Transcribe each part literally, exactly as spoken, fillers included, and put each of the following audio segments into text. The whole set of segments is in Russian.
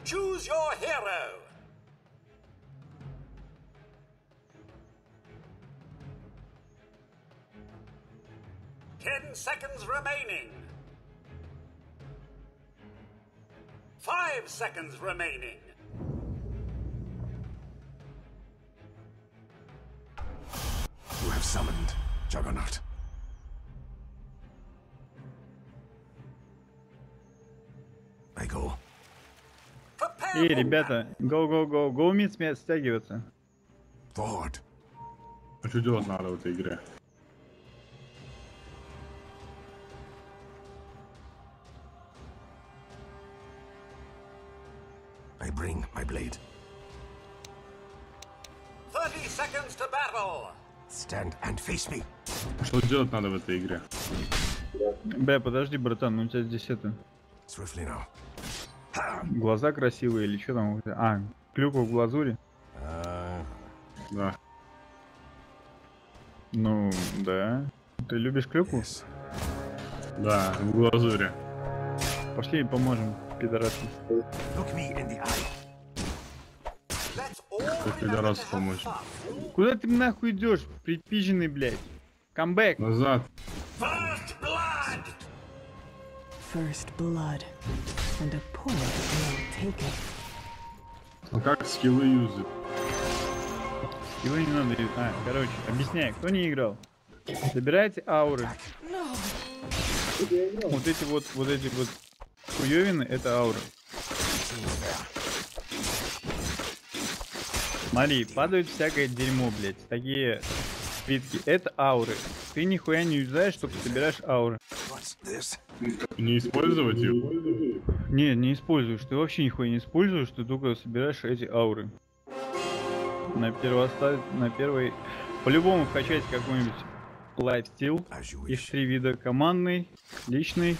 Choose your hero. Ten seconds remaining. Five seconds remaining. You have summoned Juggernaut. I go. Эй, ребята, go, go, go, go mid стягиваться. Forward. А что делать надо в этой игре? I bring my blade. Thirty seconds to battle. Stand and face me. Что делать надо в этой игре? Бля, подожди, братан, ну у тебя здесь это... Swiftly now. Глаза красивые или что там? А, клюква в глазури? Uh, Да. Ну, да. Ты любишь клюкву? yes. Да, в глазури. Пошли поможем, пидорасы. Look me in the eye. Let's all Как пидорасу помочь? Куда ты нахуй идешь, припизженный, блядь? Камбэк! Назад. First blood. First blood. And a poet will take it. А как скиллы юзать? Его не надо... ю- А, короче, объясняй, кто не играл. Собирайте ауры. Вот эти вот, вот эти вот хуёвины, это ауры. Смотри, падают всякое дерьмо, блядь. Такие свитки. Это ауры. Ты нихуя не юзаешь, только собираешь ауры. What's this? Не использовать их? Не, не используешь. Ты вообще нихуя не используешь, ты только собираешь эти ауры. На первостав... на первой... По-любому вкачайте какой-нибудь лайфстил. As you Их wish. три вида: командный, личный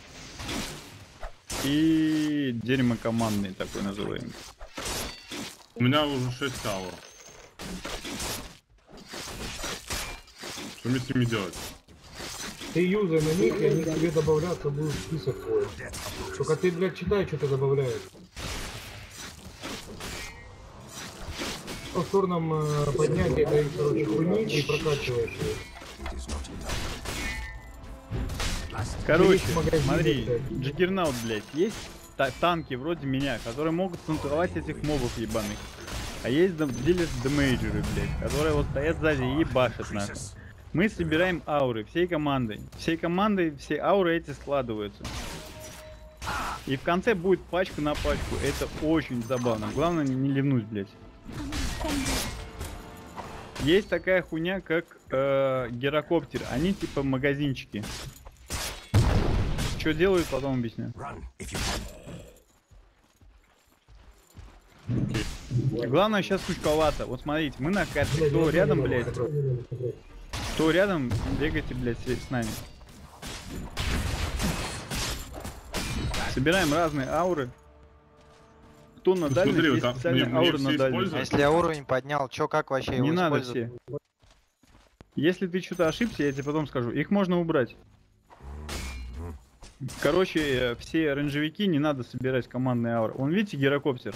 и дерьмо-командный, такой называемый. У меня уже шесть аур. Что мне с ними делать? Ты юзай на них, и они к тебе добавляться будут в список твой. Только ты, блядь, читай, что ты добавляешь. Повторном э, поднятии этой, короче, хуйни и прокачиваешь ее. It is not in time. Короче, Есть магазины, смотри, блядь. Джаггернаут, блядь, есть та- танки вроде меня, которые могут танковать этих мобов ебаных. А есть дам- дилер демейджеры, блядь, которые вот стоят сзади и ебашат нахуй. Мы собираем ауры всей командой. Всей командой все ауры эти складываются. И в конце будет пачка на пачку. Это очень забавно. Главное не ливнуть, блядь. Есть такая хуйня, как э, гирокоптер. Они типа магазинчики. Что делают, потом объясню. Run if you can. Главное сейчас кучковато. Вот смотрите, мы на карте. Кто рядом, блядь, кто рядом, бегайте, блядь, с нами. Собираем разные ауры. Кто на Ну, дальних, смотри, есть вот там специальные мне- мне ауры все на дальних. используют? А если я уровень поднял, чё, как вообще его Не надо использовать? все. Если ты что-то ошибся, я тебе потом скажу. Их можно убрать. Короче, э, все рейнджевики не надо собирать командные ауры. Вон, видите, гирокоптер?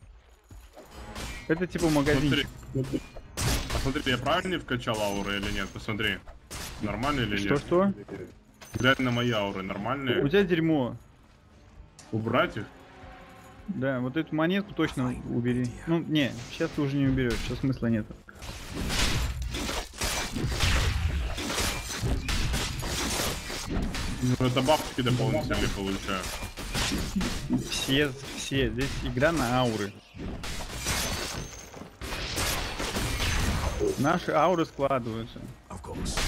Это типа магазинчик. Смотри. Посмотри, я правильно вкачал ауры или нет? Посмотри. Нормально или нет? Что-что? Глянь на мои ауры, У нормальные? тебя дерьмо. Убрать их? Да, вот эту монетку точно убери. Ну, не, сейчас ты уже не уберешь, сейчас смысла нет. Ну, это бабки дополнительные получаю. Все, все, здесь игра на ауры. Наши ауры складываются. Of course.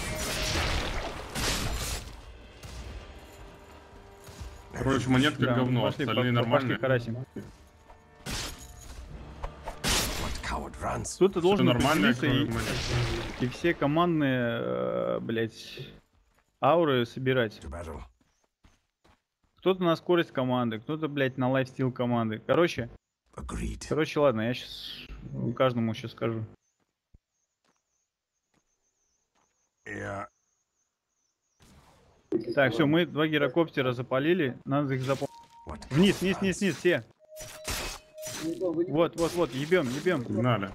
Короче, монетка Да, говно, пошли, остальные по- нормальные. пошли карасим. What coward runs? Кто-то Всё должен нормально, определиться кроме и, монет. и все командные, э, блять, ауры собирать. To battle. Кто-то на скорость команды, кто-то, блять, на лайфстил команды. Короче, Agreed. короче, ладно, я сейчас каждому сейчас скажу. Yeah. Так, все, мы два гирокоптера запалили, надо их запомнить. What Вниз, coward вниз, вниз, runs? вниз, все. Вот, вот, вот, ебем, ебем. Погнали.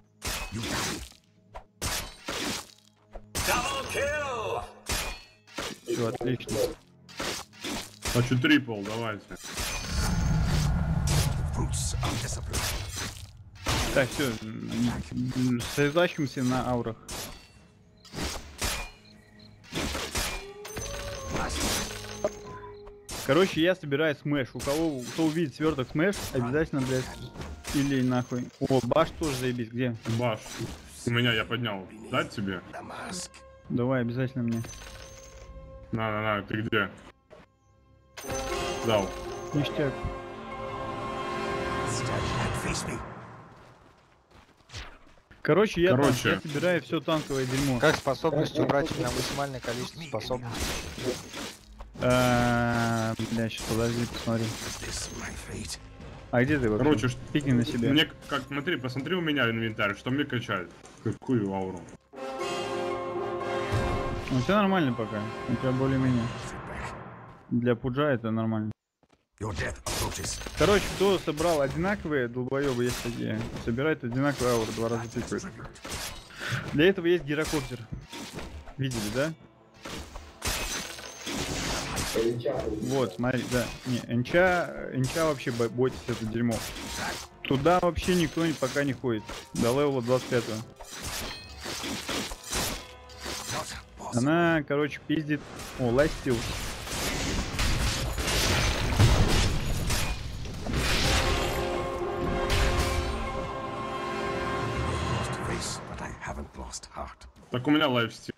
Double kill! Все, отлично. Хочу трипл, давайте. Fruits of discipline. Так, все, сосредотачиваемся на аурах. Короче, я собираю смэш. У кого, кто увидит сверток смэш, обязательно, блядь, или нахуй. О, баш тоже заебись, где? Баш. У меня я поднял. Дать тебе? The mask. Давай, обязательно мне. На, на, на, ты где? Дал. Ништяк. Stand and face me. Короче, я, Короче. Там, я собираю все танковое дерьмо. Как способность убрать у меня максимальное количество способностей? А, бля, сейчас подожди, посмотри. This my fate. А где ты вообще? Короче, ш- Пикни на себя. Мне, как, смотри, посмотри у меня инвентарь, что мне качать? Какую ауру? Ну, все нормально пока. У тебя более-менее. Для пуджа это нормально. Your death approaches. Короче, кто собрал одинаковые долбоебы, есть такие, собирает одинаковые ауры, два раза пикают. Для этого есть гирокоптер. Видели, да? Вот, смотри, да. Не, энча, энча вообще бо- бойтесь это дерьмо. Туда вообще никто не- пока не ходит. До левела двадцать пятого. Not possible. Она, короче, пиздит. О, лайфстил. Lost face, but I haven't lost heart. Так у меня лайфстил.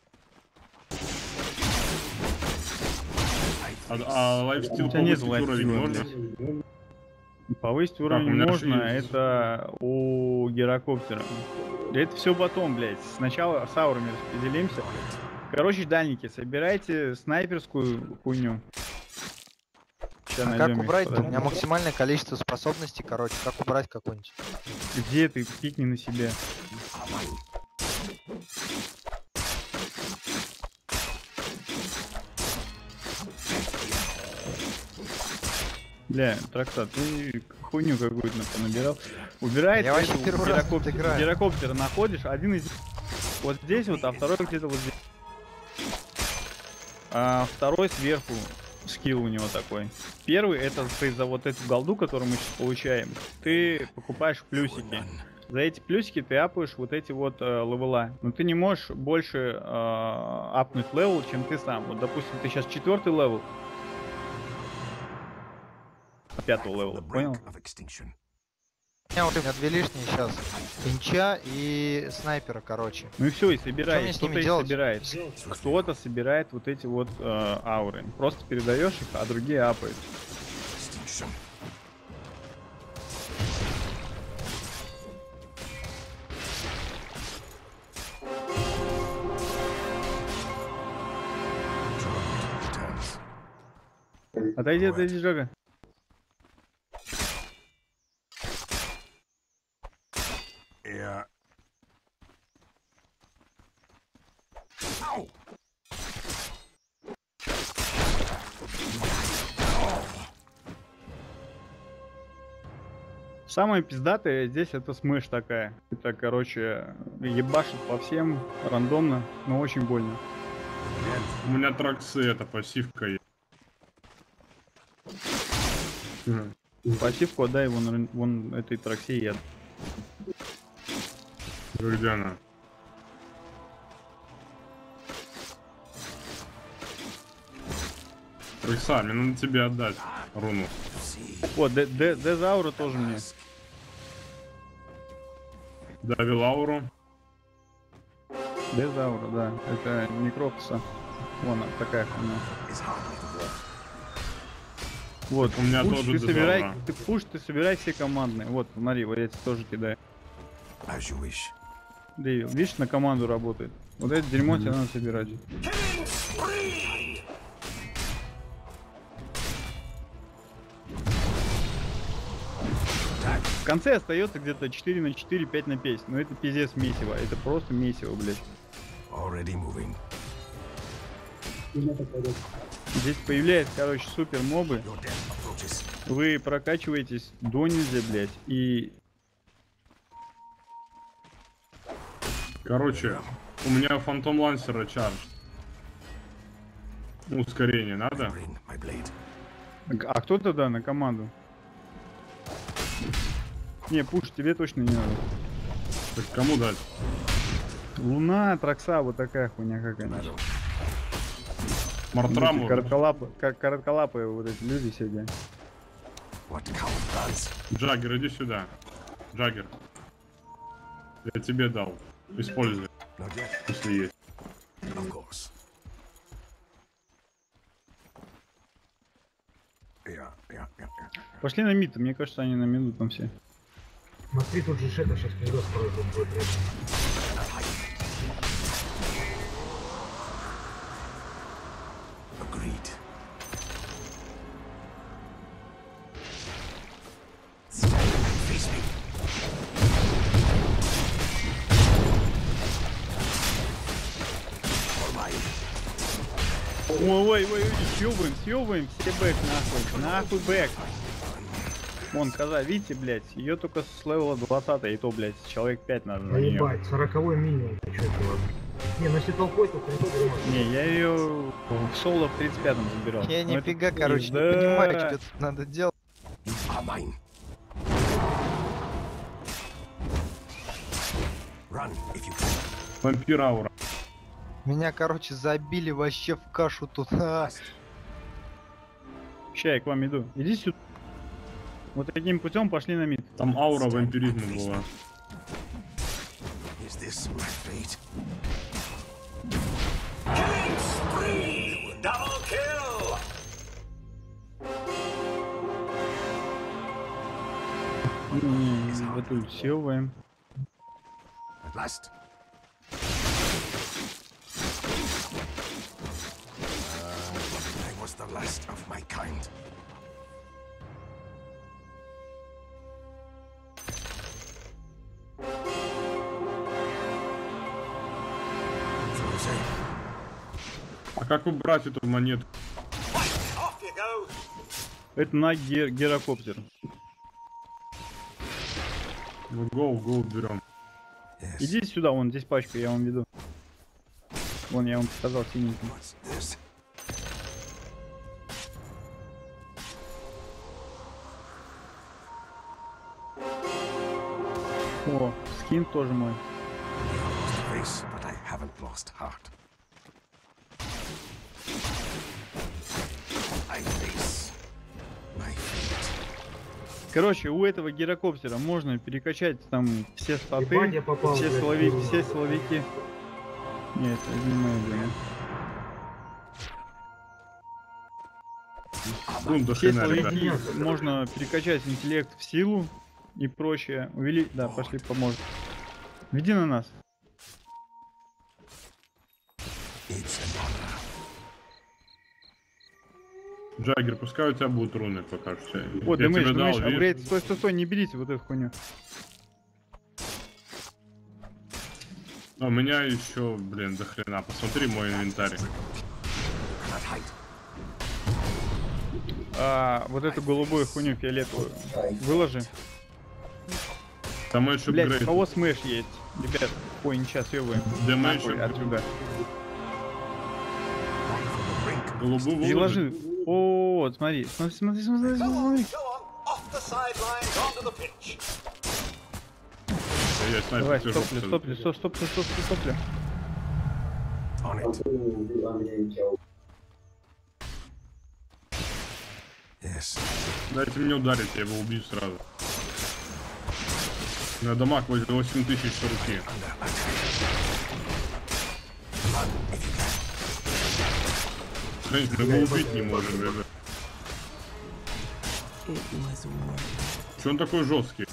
А, а лайфстил У тебя нет повысить уровень лайфстила, можно? блядь. Повысить у уровень меня можно, же есть. это у гирокоптера. Это все потом, блядь. Сначала с аурами распределимся. Короче, дальники, собирайте снайперскую хуйню. Сейчас А как убрать-то? У меня максимальное количество способностей, короче. Как убрать какой-нибудь? Где ты? Пикни на себя. Бля, трактат, ты хуйню какую-то набирал. Убирай, Я вообще эту первый раз гирокоп- тут играю. гирокоптер находишь, один из вот здесь вот, а второй где-то вот здесь. А второй сверху скилл у него такой. Первый это ты за вот эту голду, которую мы сейчас получаем, ты покупаешь плюсики. За эти плюсики ты апаешь вот эти вот э, левела. Но ты не можешь больше э, апнуть левел, чем ты сам. Вот, допустим, ты сейчас четвертый левел. Пятого левела, The понял? brink of extinction. У меня вот у меня две лишние сейчас. Инча и снайпера, короче. Ну и все, и собирай. Что мне с Кто-то ними их делать? собирает. Кто-то собирает вот эти вот э, ауры. Просто передаешь их, а другие апают. Extinction. Torment returns. Отойди, отойди, Жога. Yeah. Ow! Самое пиздатое здесь это смэш такая. Это, короче, ебашит по всем рандомно, но очень больно. У меня траксы, это пассивка есть. Мгм. Пассивку отдай вон, вон этой траксе яд. Где она? Рекса, мне надо тебе отдать руну. О, Д- Д- Дезаура тоже мне. Давил ауру. Дезаура, да. Это некропса. Вон она, такая хуйня. Is hardly the word. Вот, у меня пуш, тоже ты собирай, Дезаура. ты пуш, ты собирай все командные. Вот, смотри, вот я тебе тоже кидаю. As you wish. Дэвил, видишь, на команду работает. Вот это дерьмо тебе надо собирать. Killing spree! В конце остается где-то четыре на четыре, пять на пять. Но это пиздец месиво. Это просто месиво, блядь. Already moving. Здесь появляются, короче, супер мобы. Your death approaches. Вы прокачиваетесь до нельзя, блядь. И Короче, у меня фантом лансера чардж. Ускорение надо? Bring my blade. А кто тогда на команду? Не, пуш, тебе точно не надо. Так кому дать? Луна, Тракса, вот такая хуйня какая-нибудь. Мартраму? Коротколапы, как коротколапые вот эти люди сидят. What count does? Джаггер, иди сюда. Джаггер. Я тебе дал. Используй, Not yet. если есть. Of course. Yeah, yeah, yeah, yeah. Пошли на мид, мне кажется, они на миду там все. Смотри, тут же это сейчас не строит, он будет резать. Agreed. Face me. For mine. Ой, ой, ой, ой, съебываем, съебываем, все бэк нахуй, нахуй бэк. Вон, коза, видите, блядь, ее только с левела двадцать, и то, блядь, человек пять надо на нее. Ебать, сороковой минимум, ты чё, чувак? Не, ну если толпой, то прикол. Не, я ее в соло в тридцать пятом забирал. Я Ну, нифига, это короче, не пизда. понимаю, что тут надо делать. Are mine. Run if you can. Вампир аура. Меня, короче, забили вообще в кашу тут. А. Ща, я к вам иду. Иди сюда. Вот таким путем пошли на мид. Там аура вампиризма была. Is this my fate? Killing spree! Double kill! В эту съебываем. At last. Uh, I was the last of my kind. Frozen. А как убрать эту монету? Off you go! Это на гер герокоптер. Ну, гоу, гоу берем. Yes. Идите сюда, вон здесь пачка, я вам веду. Вон, я вам показал синенький. What's this? О, скин тоже мой. Lost face, but I haven't lost heart. I face my fate. Короче, у этого гирокоптера можно перекачать там все статы, Ебать, я попал, все блядь, словики, в все руку. словики. Нет, это не моя дело. Ну, до Все хрена, ребят. словики можно перекачать интеллект в силу и прочее. Увели... Да, пошли, поможет. Веди на нас. It's an honor. Джаггер, пускай у тебя будут руны пока что. Вот, Я дымыш, тебе дал, дымыш, видишь? апгрейд. Стой, стой, стой, не берите вот эту хуйню. А у меня еще, блин, до хрена. Посмотри мой инвентарь. Cannot hide. А, вот эту голубую хуйню фиолетовую выложи. Там еще Блять, у грейд. кого смэш есть? Ребят, ой, ничего, съебываем. Дэмэдж. Нахуй отсюда. Голубую выложи. Переложи. О, вот, смотри, смотри, смотри, смотри, Go on, смотри. go on! Off the sidelines, onto the pitch! Да я снайпер Давай, сижу. стопли, стопли, стоп, стопли, стопли, стопли. On it. Yes. Дайте мне ударить, я его убью сразу. На дамаг возле восемь тысяч с руки. Хрень, мы его убить не можем, ребят. It was worth Че он такой жесткий?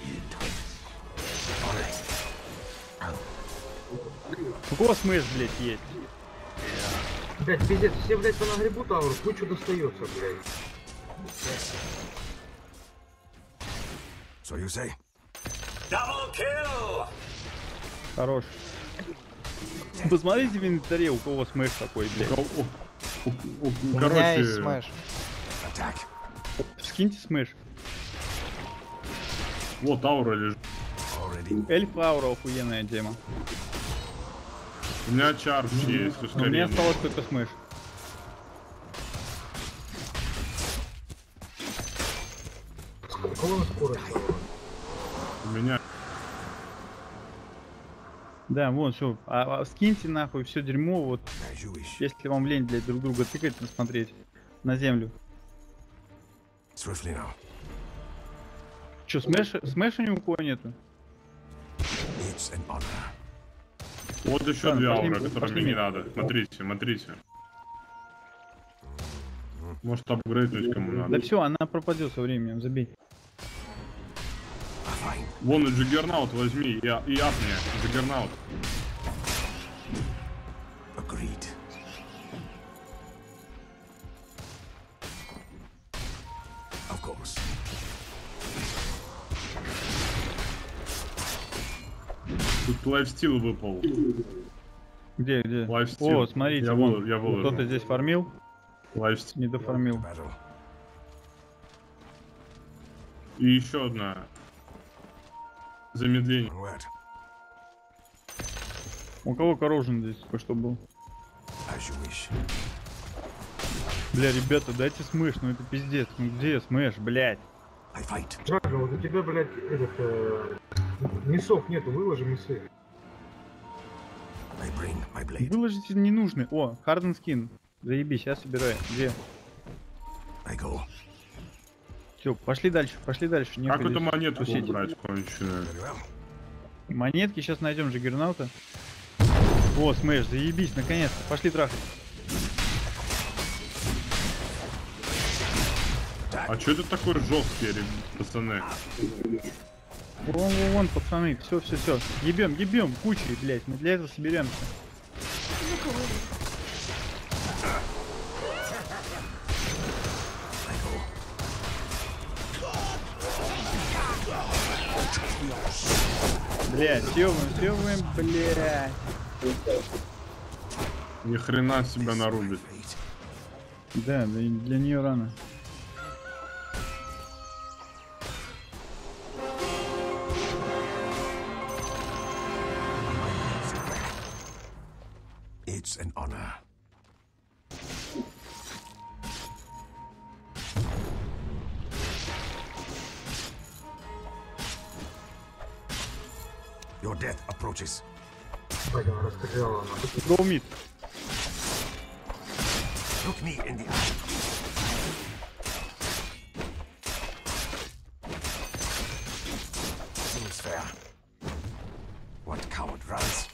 У кого смэш, блять, есть? Блять, пиздец, все, блять, по нагребут ауру, кучу достается, блять. So you say? Double kill! Хорош. Посмотрите в инвентаре, у кого смэш такой, блядь. У- у- у- у- У меня есть Короче, смэш. Attack. Скиньте смэш. вот аура лежит. Already. Эльф аура охуенная тема. У меня чарж есть, У меня ускорение. осталось только смеш. Какого скорость? У меня... Да, вот, все. А, а скиньте нахуй все дерьмо, вот, As you wish. если вам лень, блядь, друг друга тыкать, посмотреть на землю. Swiftly now. Че, смеш, смеша ни у кого нету? It's an honor. Вот еще Ладно, две пошли- ауры, которые пошли мне не мимо. надо. Смотрите, смотрите. Может апгрейднуть кому Да надо. все, она пропадет со временем, забей. Fine. Вон и Джиггернаут возьми, и, а- и апни. Джиггернаут. Agreed. Of course. Тут лайфстил выпал. Где, где? Лайфстил. О, смотрите, Я вон, выложу, я выложу. кто-то здесь фармил, Лайфстил. не дофармил. Battle. И еще одна. Замедление. Onward. У кого коррожен здесь только что был? As you wish. Бля, ребята, дайте смеш, ну это пиздец. Ну где смеш, блядь? I fight. Жага, вот у тебя, блядь, этот, э, мясов нету, выложи мясы. I bring my blade. Выложите ненужный. О, Харден скин. Заебись, я собираю. Где? I go. Все, пошли дальше, пошли дальше. Как Некогда эту здесь монетку тусить. убрать конченую? Very well. Монетки сейчас найдем же Гернаута. О, смеш, заебись, наконец-то. Пошли трахать. А что это такой жесткий, ребят, пацаны? Вон, вон, вон, пацаны, все, все, все. Ебем, ебем, кучей, блядь. Мы для этого соберемся. Блядь, съебываем, съебываем, блядь. Ни хрена себя нарубит. Fate. Да, да и для нее рано. It's an honor. Your death approaches. Блядь, она расстреляла нахуй. Go mid. Look me in the eye. Seems fair. What coward runs?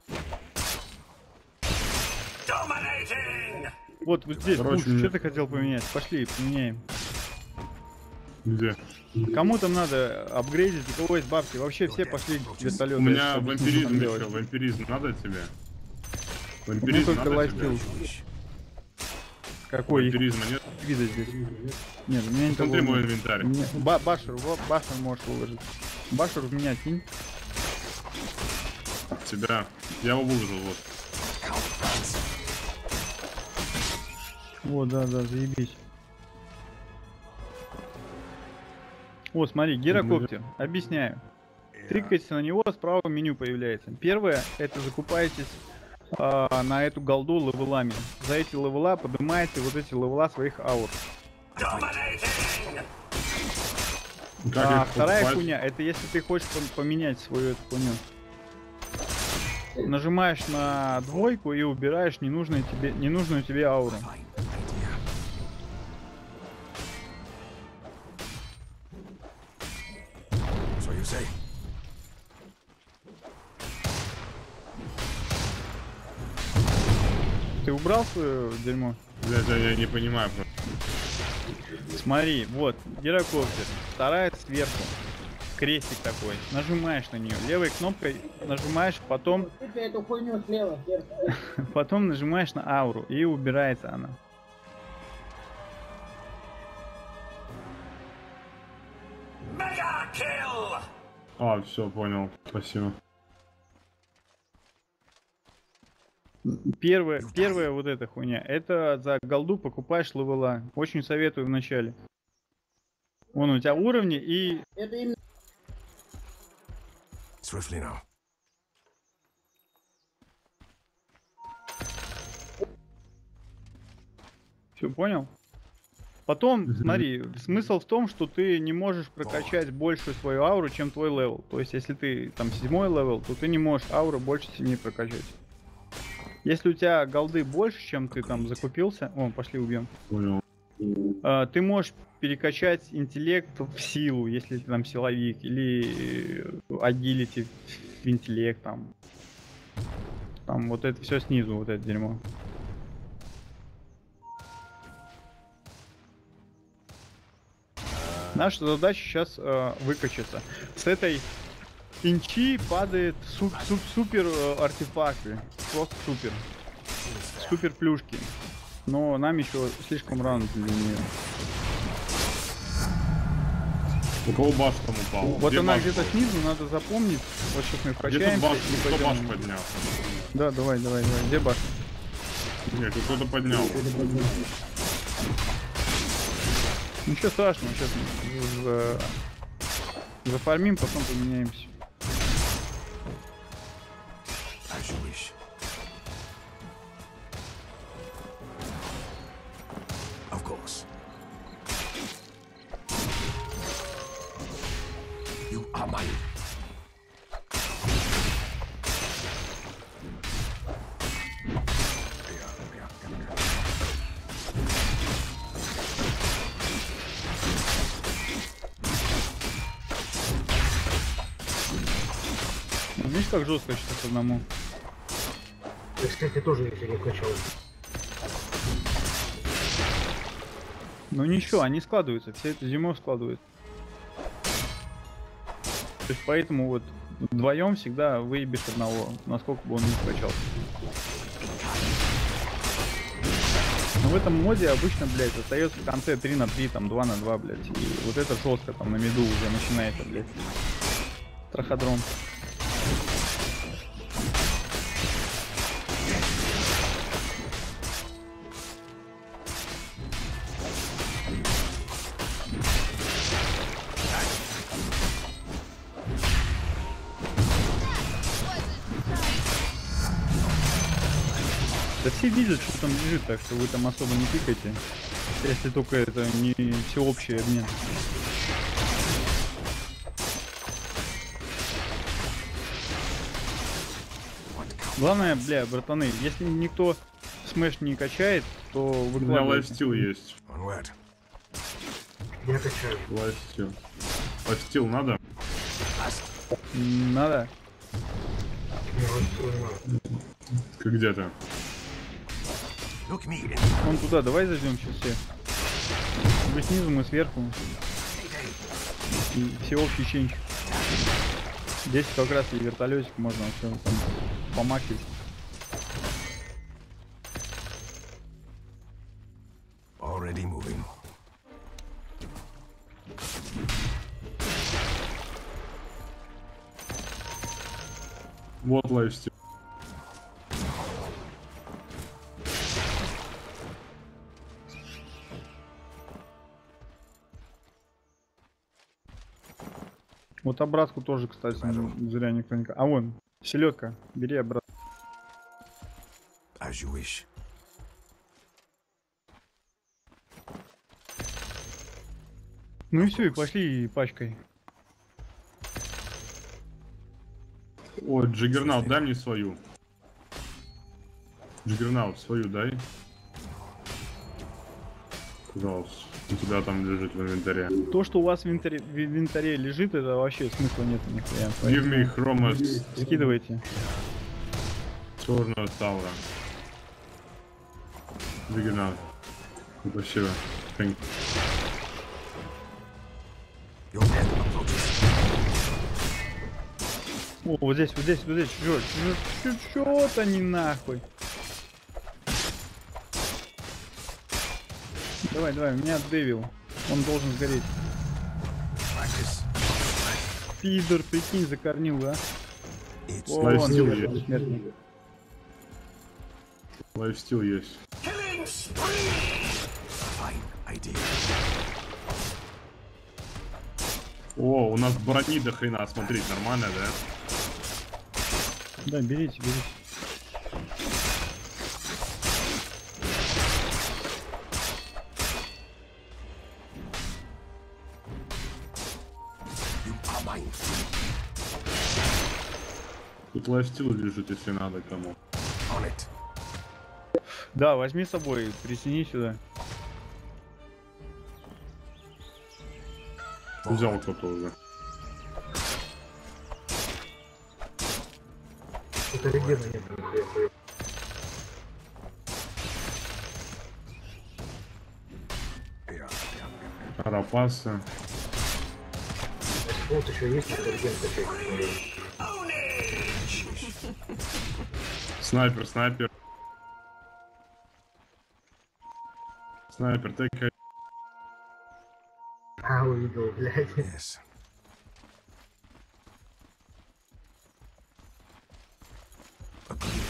Dominating! Вот, вот здесь, Короче, Пуш, мне- что ты хотел поменять? Пошли, поменяем. Где? Кому там надо апгрейдить, у кого есть бабки? Вообще все пошли к вертолету. У я меня сейчас объясню, что вампиризм там еще. делать. Вампиризм надо тебе? У меня Вампиризм только надо лайфстил. тебе? Wish. Какой их Вампиризма нет? вида здесь? Нет, у меня не Смотри такого мой нет. инвентарь. У меня- Ба Башер, вот Башер можешь выложить. Башер в меня кинь. Тебя. Я его выложил, вот. Coward runs. Вот, да, да, заебись. О, смотри, гирокоптер. Объясняю. Тыкайте на него, справа меню появляется. Первое, это закупаетесь а, на эту голду левелами. За эти левела поднимаете вот эти левела своих аур. Dominating! Как А их вторая покупать? хуйня, это если ты хочешь пом- поменять свою эту хуйню. Нажимаешь на двойку и убираешь ненужную тебе, ненужную тебе ауру. Fine idea. So you say? Ты убрал свое дерьмо? Блядь, я, я не понимаю. просто. Смотри, вот, гирокоптер. Вторая сверху. Крестик такой. Нажимаешь на нее. Левой кнопкой нажимаешь, потом, Эту хуйню слева, сверху. потом нажимаешь на ауру и убирается она. Mega kill! А, все, понял. Спасибо. Первая, первая вот эта хуйня. Это за голду покупаешь левела. Очень советую в начале. Вон у тебя уровни и Это именно Swiftly now. Все, понял? Потом, смотри, смысл в том, что ты не можешь прокачать большую свою ауру, чем твой левел. То есть, если ты там седьмой левел, то ты не можешь ауру больше семи прокачать. Если у тебя голды больше, чем ты там закупился... О, пошли убьем. Понял. А, ты можешь перекачать интеллект в силу, если ты там силовик, или агилити в интеллект, там. Там вот это все снизу, вот это дерьмо. Наша задача сейчас э, выкачаться. С этой инчи падает суп, суп, супер э, артефакты. Просто супер. Супер плюшки. Но нам еще слишком рано для нее. У кого баш там упал? Вот Где она баш где-то был? снизу, надо запомнить. Вот сейчас мы Где тут вкачаемся баш? и Кто пойдем. баш поднял? Да, давай, давай, давай. Где баш? Нет, тут кто-то поднял. Ничего страшного, сейчас за... зафармим, потом поменяемся. As you wish. Of course. You are mine. Видишь, как жестко сейчас одному. Я, кстати, тоже если не качал. Ну ничего, они складываются, все это зимой складывается. То есть поэтому вот вдвоем всегда выебешь одного, насколько бы он не скачал. Но в этом моде обычно, блядь, остается в конце три на три, там два на два, блядь. И вот это жестко там на миду уже начинается, блядь. Траходром. Да все видят, что там лежит, так что вы там особо не тыкайте. Если только это не всеобщий обмен. Главное, бля, братаны, если никто смэш не качает, то У меня выкладывайте. лайфстил есть. Onward. Я качаю. Лайфстил. Лайфстил надо? Надо. Я вот понимаю. Ты где ты? Look me in. Вон туда, давай зайдем сейчас все. Вы снизу, мы сверху. И всеобщий ченч. Здесь как раз и вертолетик можно все там помахивать. Already moving. Вот лайфстил. Вот обратку тоже, кстати, зря никто не... А вон, селедка, бери обратно. As you wish. Ну и все, и пошли пачкой. О, Джиггернаут, дай мне свою. Джиггернаут, свою дай. Пожалуйста. У тебя там лежит в инвентаре. То, что у вас в инвентаре, в инвентаре лежит, это вообще смысла нет нихуя. Give me Chromos Скидывайте. черного Таура. Джиггернаут. Спасибо. Thank you. Your death approaches. О, вот здесь, вот здесь, вот здесь, чё, чё, чё, чё-то не нахуй. Давай, давай, у меня Дэвил. Он должен сгореть. Practice. Пидор, прикинь, закорнил, да? It's О, Лайфстил он есть. смертный. Лайфстил есть. Killing spree! fine idea. О, у нас брони до хрена, смотреть нормально, да? Да, берите, берите. Тут лайфстил лежит, если надо кому. On it. Да, возьми с собой, притяни сюда. Взял кто-то уже. Это регена нет. Карапасы. Вот еще есть что-то реген качать. Снайпер, снайпер. Снайпер, тыкай. А, увидел, блядь. Yes. Agreed.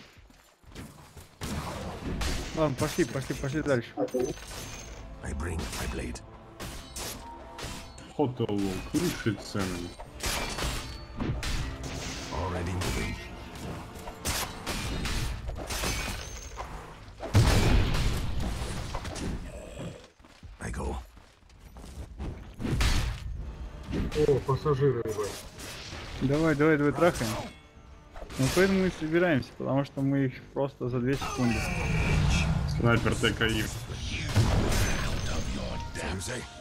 Ладно, пошли, пошли, пошли дальше. I bring my blade. Хотел крушить цены. Already moving. I go. О, пассажиры, ебать. Давай, давай, давай, трахаем. Ну поэтому мы и собираемся, потому что мы их просто за две секунды. Снайпер ТКИ. So you say?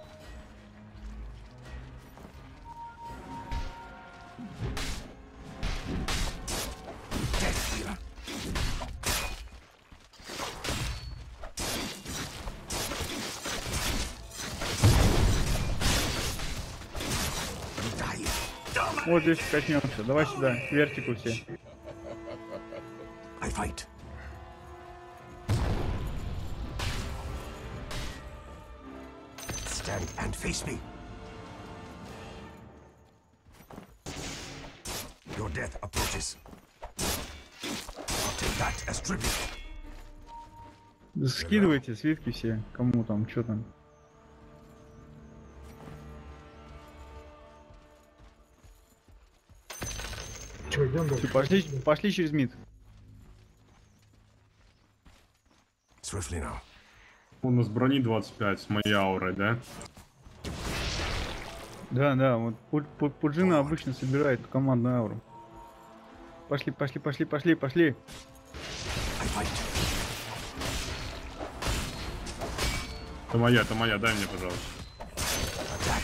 Death dealer. Die. Вот здесь качнемся. Давай сюда, к вертику все. I fight. Stand and face me. Your death approaches. I'll take that as tribute. Да скидывайте свитки все, кому там, что там. Че, идем дальше? Всё, пошли, пошли через мид. Swiftly now. У нас брони двадцать пять с моей аурой, да? Да, да, вот Пу- Пу- Пуджина обычно собирает командную ауру. Пошли, пошли, пошли, пошли, пошли. I fight. Это моя, это моя, дай мне, пожалуйста. Attack.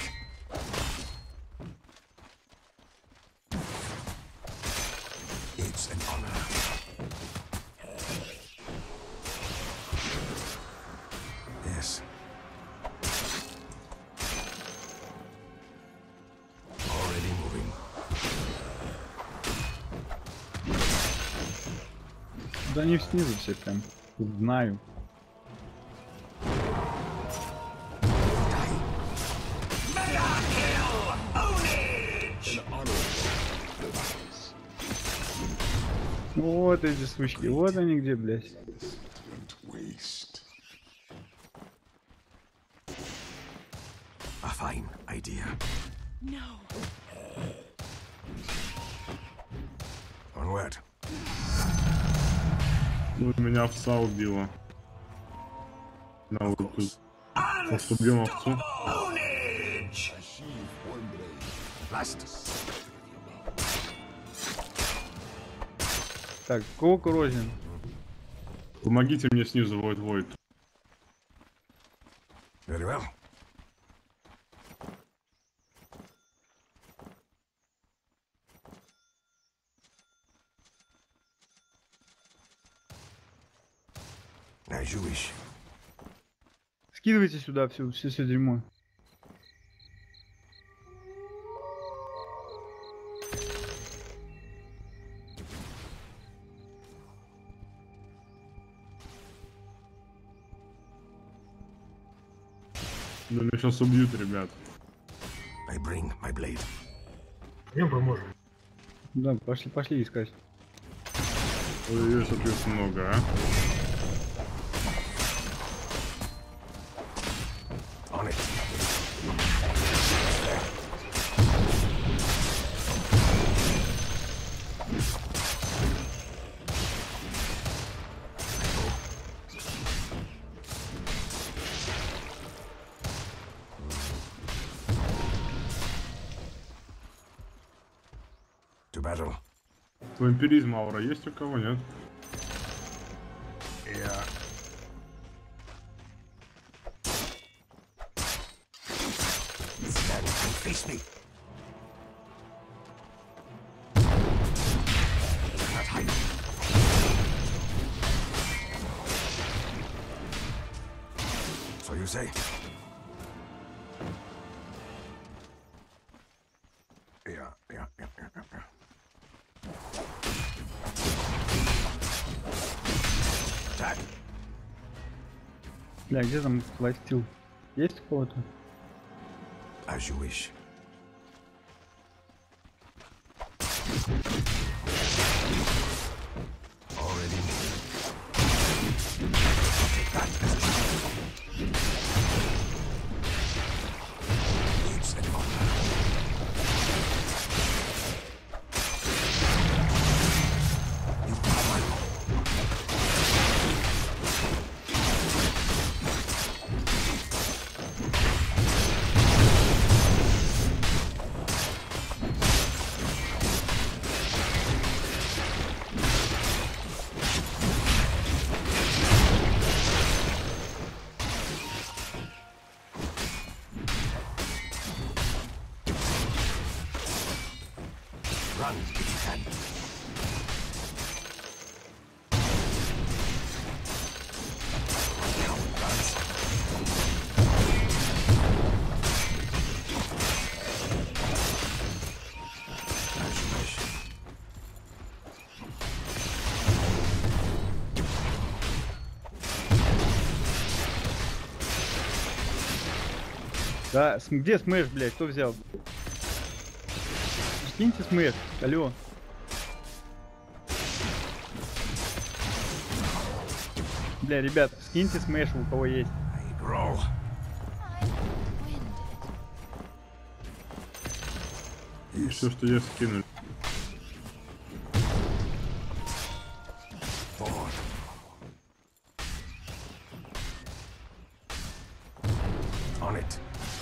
It's an honor. Yes. Already moving. Да они снизу все прям. Знаю. Вот эти сучки, вот они где, блядь. Waste. A fine idea. No. Onward. Ну, меня овца убила. На вот тут. Может, убьем овцу? Last. Так, кого Розин? Помогите мне снизу, Войд Войд. Very well. As you wish. Скидывайте сюда все, все, все дерьмо. Да меня сейчас убьют, ребят. I bring my blade. Идем поможем. Да, пошли, пошли искать. Ой-ой-ой, соответственно, много, а? On it. To battle. Вампиризм аура есть у кого, нет? Yeah. Stand and face me. Cannot hide. So you say? Yeah, yeah, yeah, yeah, yeah, yeah. Attack. Бля, где там лайфстил? Есть у кого-то? As you wish. Already. Take that as a needs an honor. You are my own. Run if you can. Coward runs. As you wish. Да, с- где смэш, блядь, кто взял? Скиньте смэш, алло. Бля, ребят, скиньте смэш, у кого есть. I grow. Все, что есть, скинули. Forward. On it.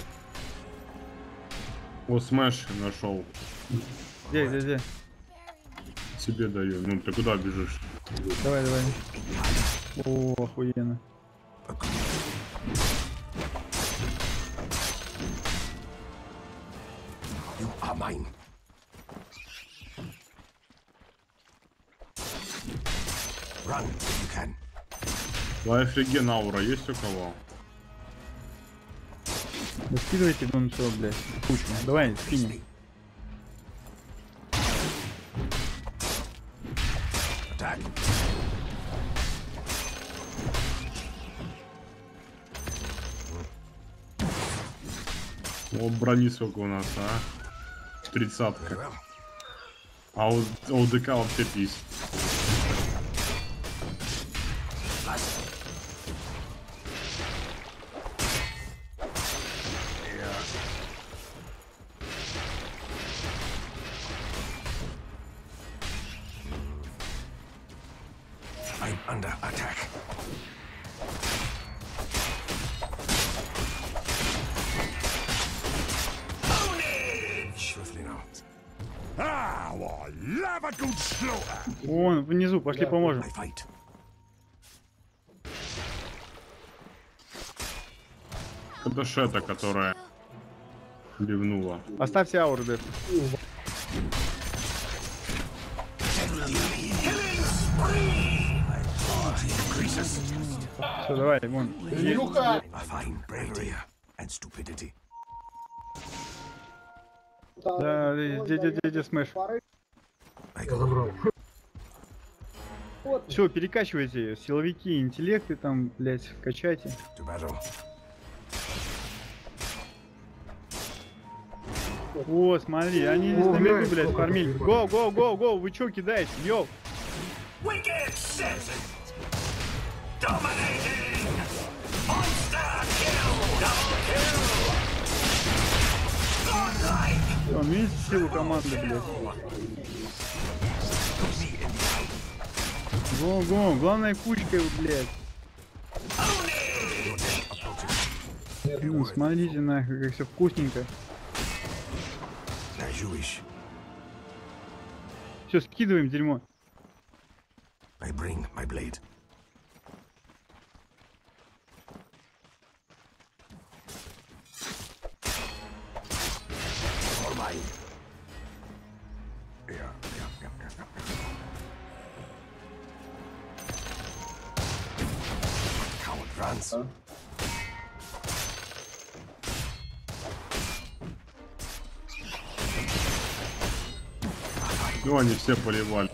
О, смэш нашел. Где, где, где? Тебе даю. Ну, ты куда бежишь? Давай, давай. О, охуенно. You are mine. Run if you can. Лайфреген аура есть у кого? Да скидывайте вон все, блядь, кучу. Давай, скинем. Attack. О, брони сколько у нас, а? Very Тридцатка. well. А у ОДК вообще пись. I'm under attack. Swiftly now. Ah, well, love a good slaughter. Вон, внизу, пошли поможем. I fight. Это Шета, которая ливнула. Оставьте ауру, Дэд. Все, давай, вон. Илюха! A fine bravery and stupidity. Да, где, где, где, где смэш? I Я go. забрал. Все, перекачивайте силовики, интеллекты там, блять, качайте. To battle. О, смотри, они здесь О, на меду, блядь, блядь, сколько фармили. тут Го, го, го, го, вы чё кидаете, йоу? Wicked says it. Dominating. Monster kill. Double kill. Godlike. Он, видите силу команды, блядь? Го, го, главная кучка, блядь. Ну, смотрите нахуй, как все вкусненько. As you wish. Все, скидываем дерьмо. I bring my blade. All mine. Yeah, yeah, yeah, yeah, yeah. Coward runs. Ну, они все поливали.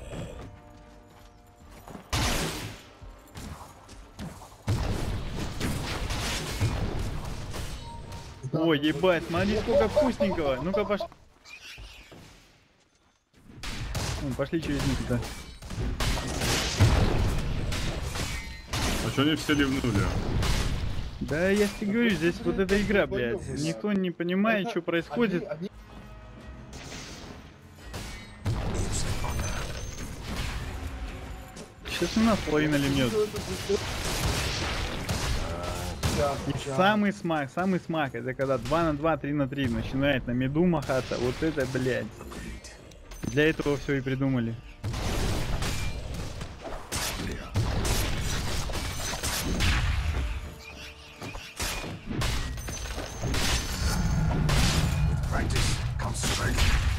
Ой, ебать, смотри, сколько вкусненького. Ну-ка, пошли. Ну, пошли через них, да. А что они все ливнули? Да я тебе говорю, здесь вот эта игра, блядь. Никто не понимает, что происходит. Сейчас у нас половина ливнет. И самый смак, самый смак, это когда два на два, три на три начинает на меду махаться. Вот это, блядь. Для этого все и придумали. Practice comes strength.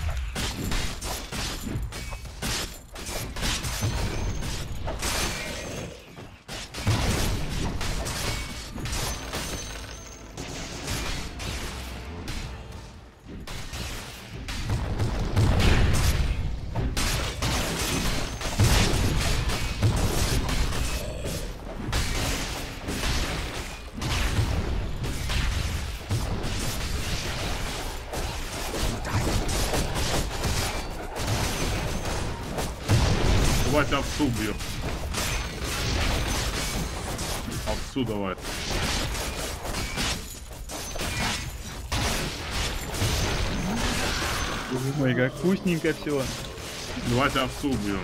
Давайте овцу бьем. Овцу давай. Ой, как вкусненько все. Давайте овцу бьем.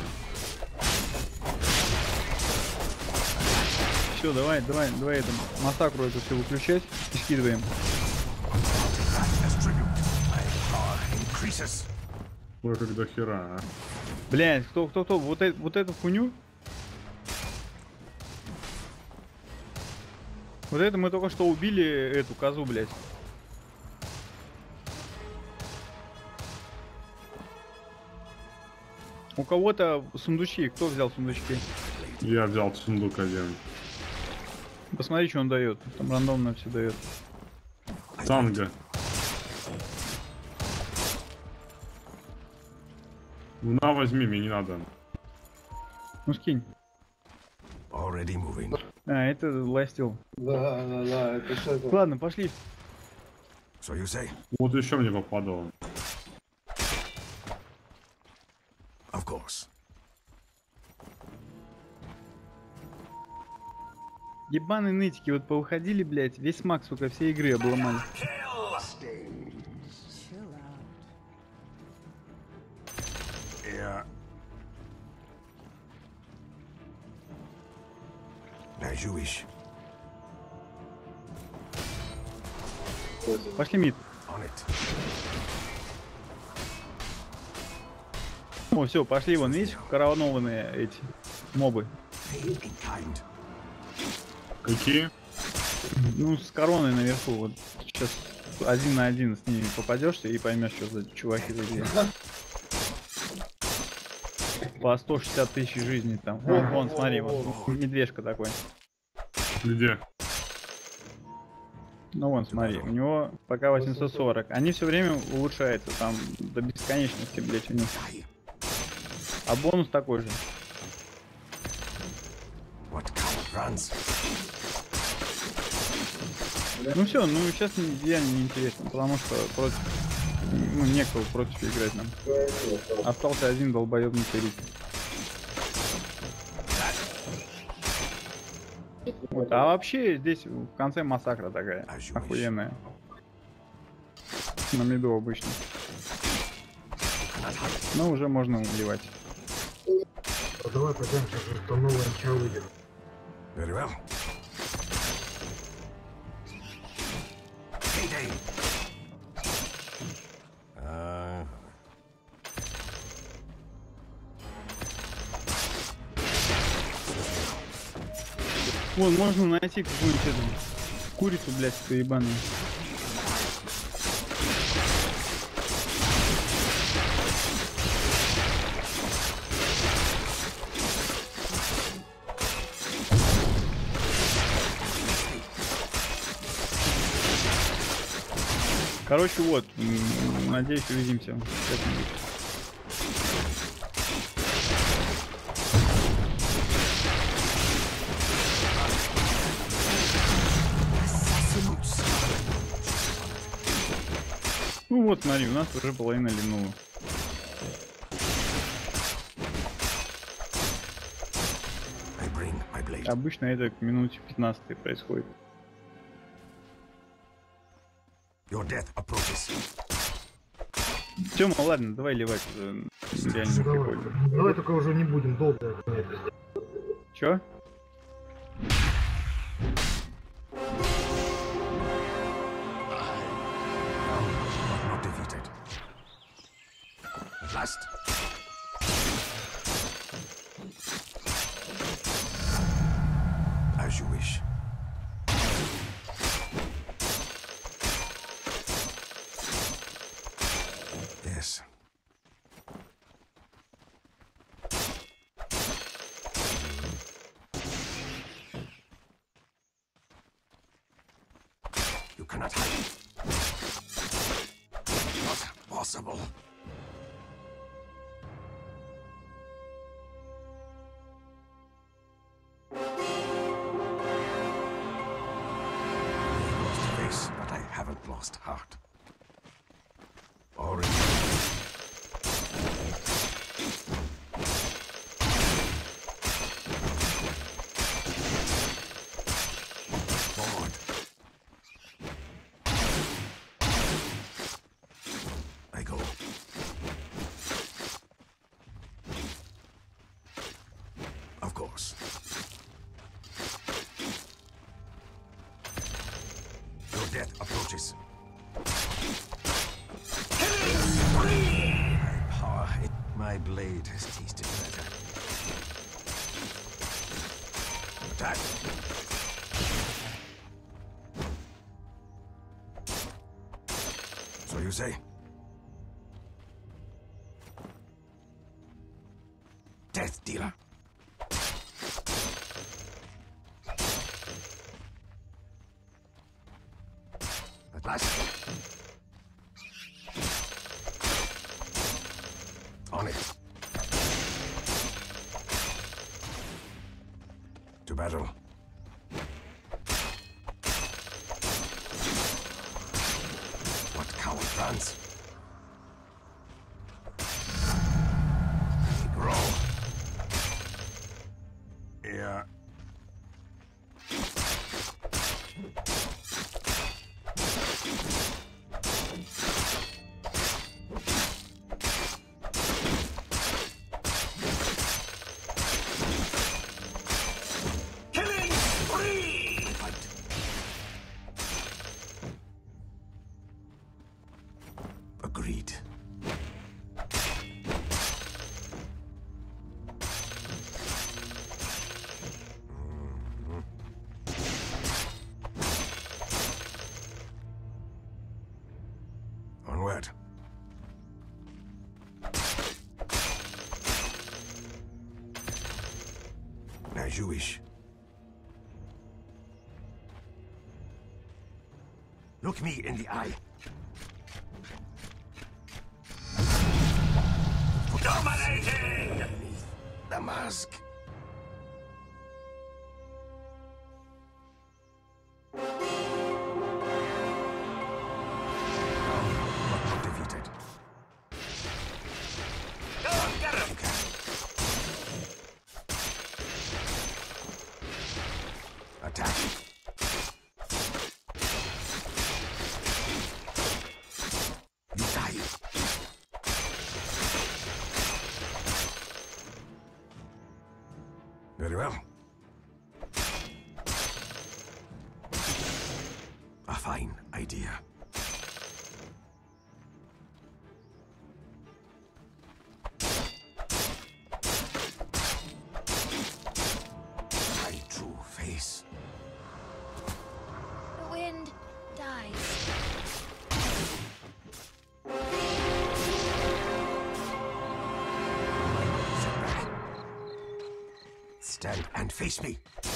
Все, давай, давай, давай это массакру эту все выключать и скидываем. Increases. Ой, как до хера, а. Блядь, кто, кто, кто, вот, э, вот эту хуйню? Вот это мы только что убили эту козу, блядь. У кого-то сундучки, кто взял сундучки? Я взял сундук один. Посмотри, что он дает. Там рандомно все дает. Танго. На, возьми, мне не надо. Ну скинь. Already moving. А, это ластил. Да, да, да, это что это? Ладно, пошли. So you say? Вот еще мне попадало. Of course. Ебаные нытики, вот поуходили, блядь, весь смак, сука, всей игры обломали. Yeah. As you wish. Пошли мид. On it. О, все, пошли вон, видишь, коронованные эти мобы. Pay in kind. Какие? Ну, с короной наверху, вот сейчас один на один с ними попадешься и поймешь, что за чуваки такие. По сто шестьдесят тысяч жизней там. Вон, вон, смотри, вот медвежка такой. Где? Ну вон, смотри, у него пока восемьсот сорок. Они все время улучшаются, там до бесконечности, блять, у них. А бонус такой же. What coward runs? Ну все, ну сейчас реально неинтересно, потому что против, ну, некого против играть нам. Остался один долбоебный перик. Вот. А вообще здесь в конце массакра такая охуенная. На миду обычно. Но уже можно уливать. А давай пойдем, что новое начало выйдет. Very well. Payday. Uh, Вот, можно найти какую-нибудь эту курицу, блядь, эту ебаную. Короче, вот, м, надеюсь, увидимся. Ну вот, смотри, у нас уже половина линула. Обычно это к минуте пятнадцатой происходит. Your death approaches. Тёма, ладно, давай ливать уже. Реально Давай, прикольно. давай только уже не будем долго. Чё? Not defeated. At last. As you wish. Yes. You cannot hide. Not possible. I lost face, but I haven't lost heart. Already. Forward. I go. Of course. Your death approaches. My power, it, my blade has tasted better. Attack. So you say? Death dealer. At last. On it. To battle. What coward runs? We grow. Yeah. Killing spree! Fight. Agreed. Onward. As you wish. Look me in the eye. Dominating! Beneath the mask. But not defeated. Go get him! Okay. Attack. You die. Very well. A fine idea. My true face. Stand and face me.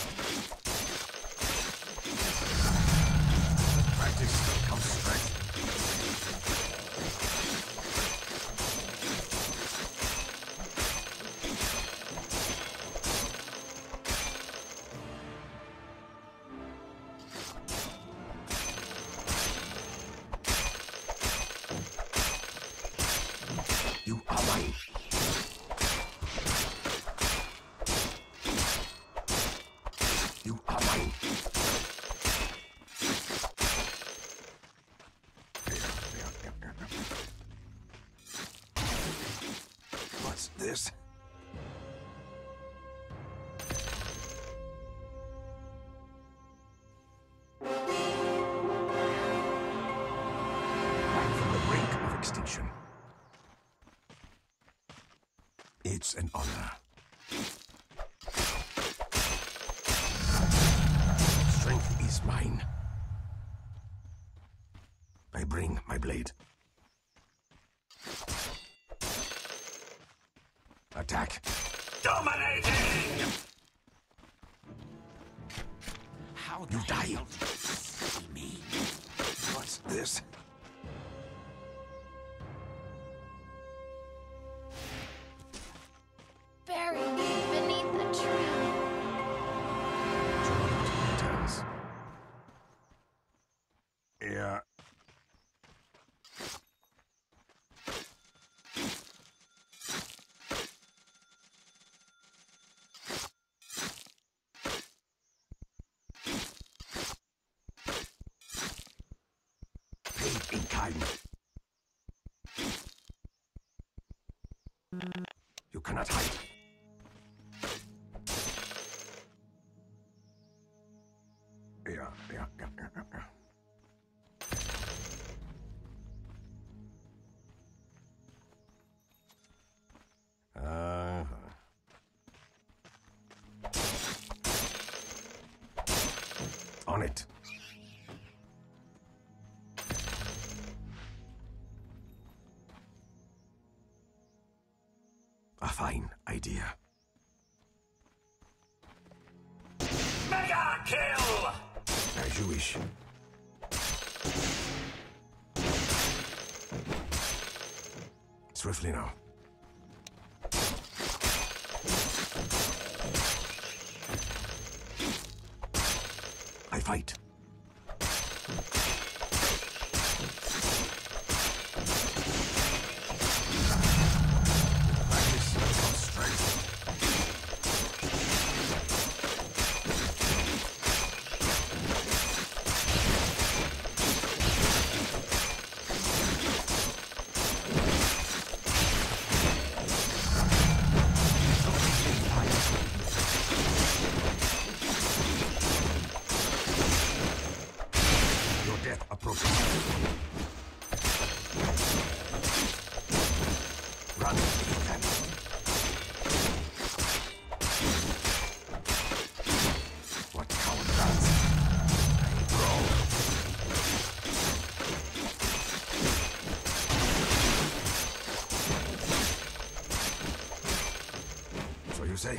Practice comes strength. You are mine. You are mine. What's this? Right from the brink of extinction. It's an honor. Strength is mine. I bring my blade. Attack. Dominating! How you die? Me. What's this? Bury me beneath the tree. Returns. Yeah. Paid in kind. You cannot hide. Yeah, yeah, yeah, yeah, yeah, yeah. Uh-huh. On it. A fine idea. Mega kill! As you wish. Swiftly now. I fight. Practice comes strength. Your death approaches. Run if you can. What coward runs? Brawl. So you say?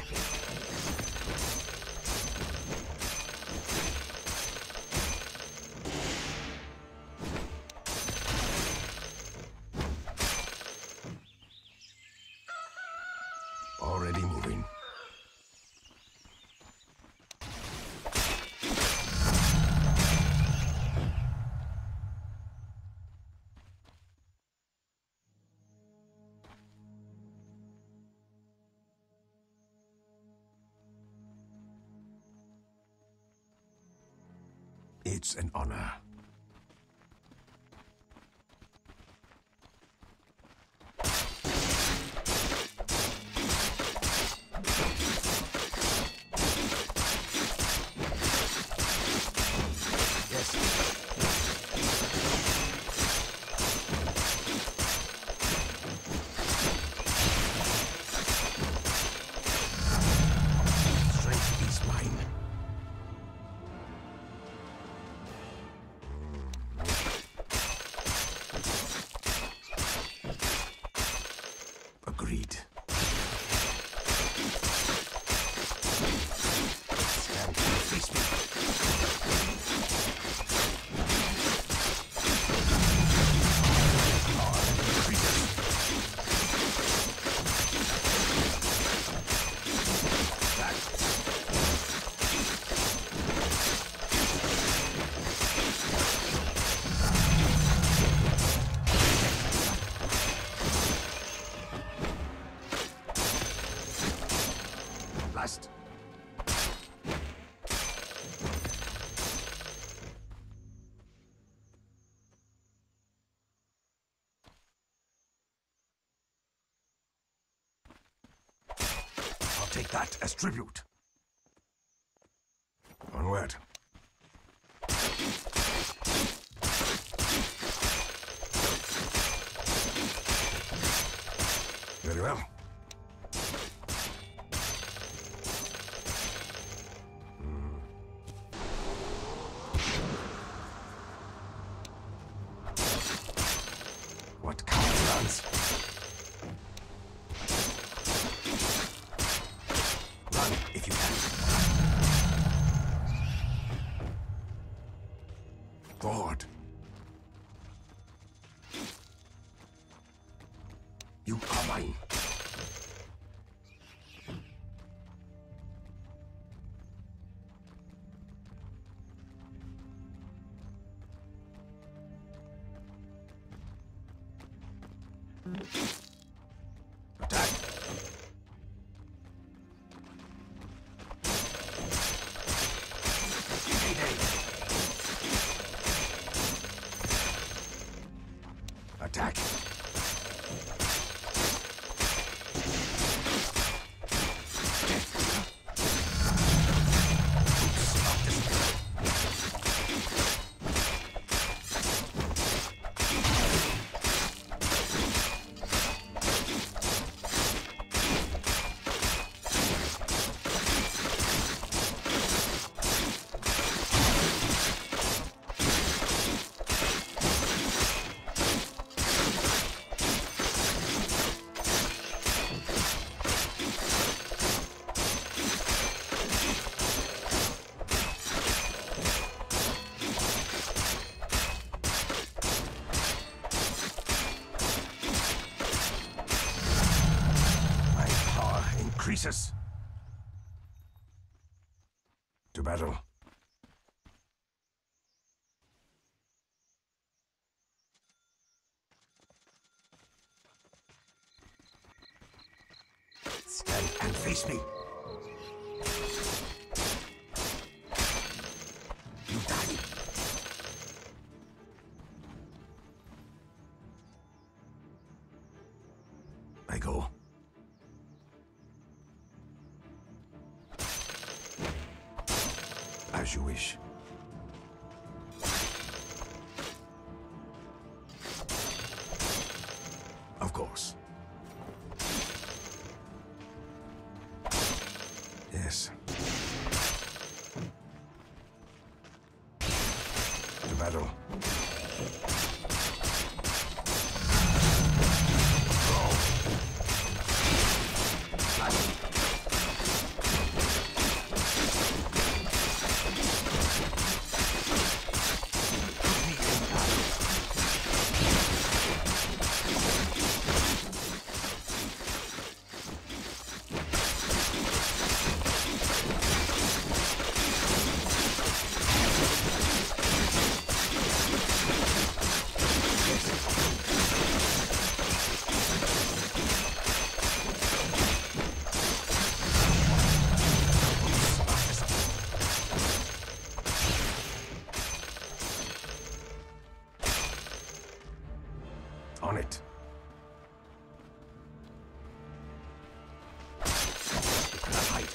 Already moving. It's an honor. Strength is mine. fast. I'll take that as tribute. Onward. Very well. Hmm. What counterplans? Run if you can. Forward. You are mine. Attack. Attack. Increases. To battle. Stand and face me. You die. I go. As you wish. Of course. Yes. To battle. On it. You cannot hide.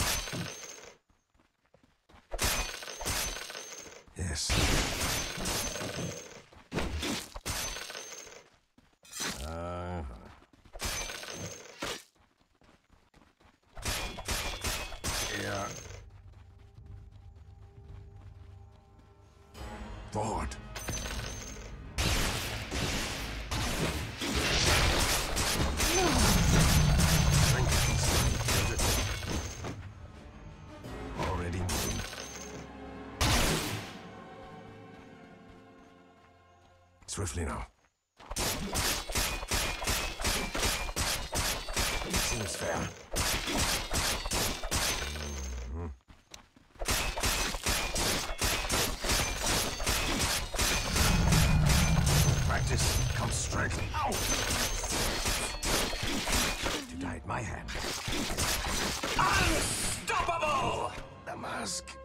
Yes. Uh-huh. Yeah. Forward. Already moving. Swiftly now. Seems fair. Mm-hmm. Practice comes strength. Ow! To die at my hand. Ah! task.